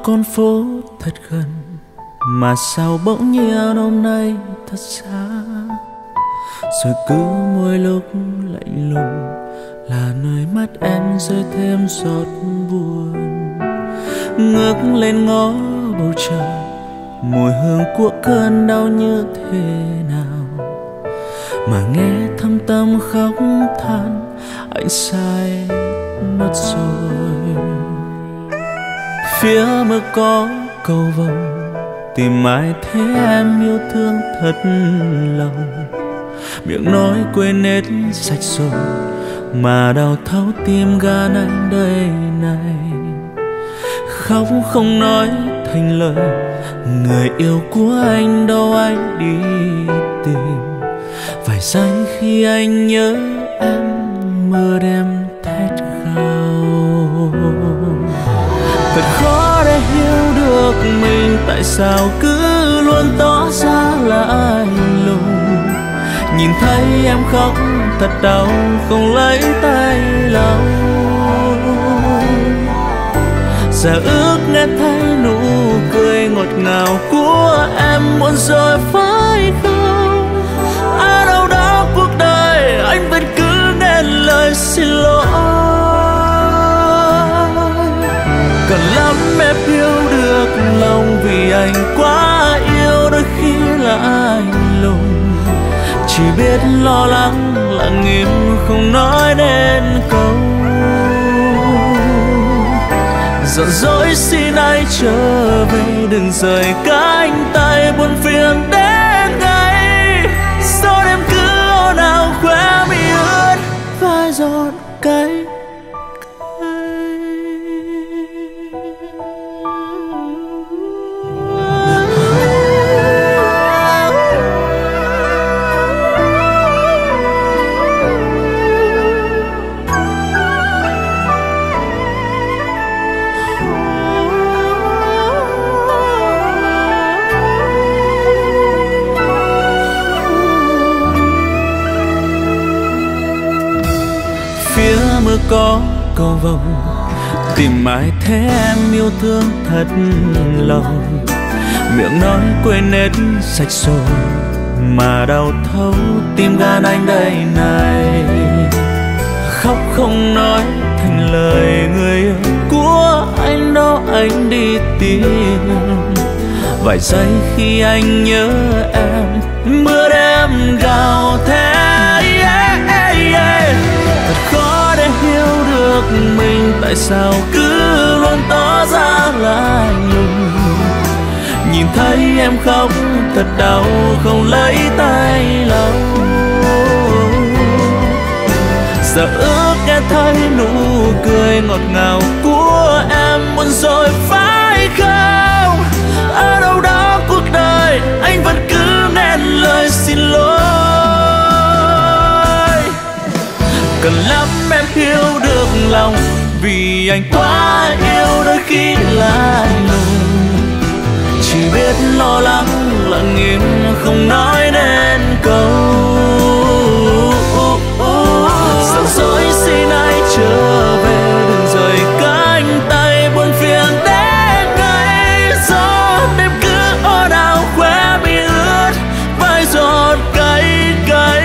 con phố thật gần, mà sao bỗng nhiên hôm nay thật xa. Rồi cứ mỗi lúc lạnh lùng là nơi mắt em rơi thêm giọt buồn. Ngước lên ngó bầu trời, mùi hương của cơn đau như thế nào mà nghe thâm tâm khóc than anh sai mất rồi. Phía mưa có cầu vồng, tìm ai thế em yêu thương thật lòng. Miệng nói quên hết sạch rồi, mà đau thấu tim gan anh đây này. Khóc không nói thành lời, người yêu của anh đâu anh đi tìm. Vài giây khi anh nhớ em, mưa đêm thét gào. Thật khó để hiểu được mình tại sao cứ luôn tỏ ra là anh lùng. Nhìn thấy em khóc thật đau, không lấy tay lau. Giờ ước nghe thấy nụ cười ngọt ngào của em muộn rồi phải không? Ở đâu đó cuộc đời anh vẫn cứ nghe lời xin lỗi. Cần lắm em yêu được lòng, vì anh quá yêu đôi khi là anh lùng. Chỉ biết lo lắng lặng im không nói nên câu. Giận dỗi xin ai trở về, đừng rời cánh tay buồn phiền đến ngay. Gió đêm cứ ồn ào khóe mi ướt vài giọt cay. Có cầu vồng, tìm ai thế em yêu thương thật lòng. Miệng nói quên hết sạch rồi, mà đau thấu tim gan anh đây này. Khóc không nói thành lời, người yêu của anh đâu anh đi tìm. Vài giây khi anh nhớ em, mưa đêm gào thét. Thật khó để hiểu được mình tại sao cứ luôn tỏ ra là anh lùng. Nhìn thấy em khóc thật đau, không lấy tay lau. Giờ ước nghe thấy nụ cười ngọt ngào của em muộn rồi phải không? Ở đâu đó cuộc đời anh vẫn cứ nghe lời xin lỗi. Cần lắm em hiểu được lòng, vì anh quá yêu đôi khi là anh lùng. Chỉ biết lo lắng lặng im không nói nên câu. Giận dỗi xin ai trở về, đừng rời cánh tay buồn phiền đến ngay. Gió đêm cứ ồn ào khóe mi ướt vài giọt cay cay.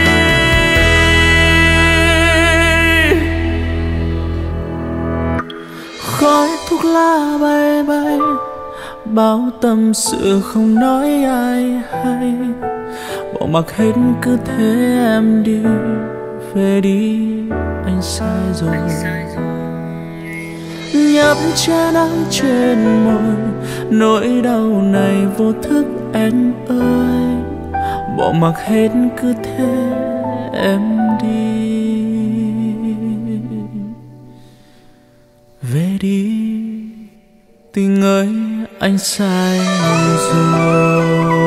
Khói thuốc lá bay bay, bao tâm sự không nói ai hay. Bỏ mặc hết cứ thế em đi, về đi anh sai rồi. Nhấp chén đắng trên môi, nỗi đau này vô thức em ơi. Bỏ mặc hết cứ thế em đi, về đi tình ơi anh sai rồi.